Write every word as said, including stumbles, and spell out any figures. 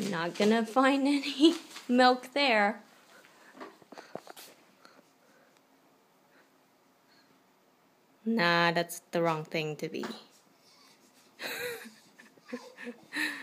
Not gonna find any milk there. Nah, that's the wrong thing to be.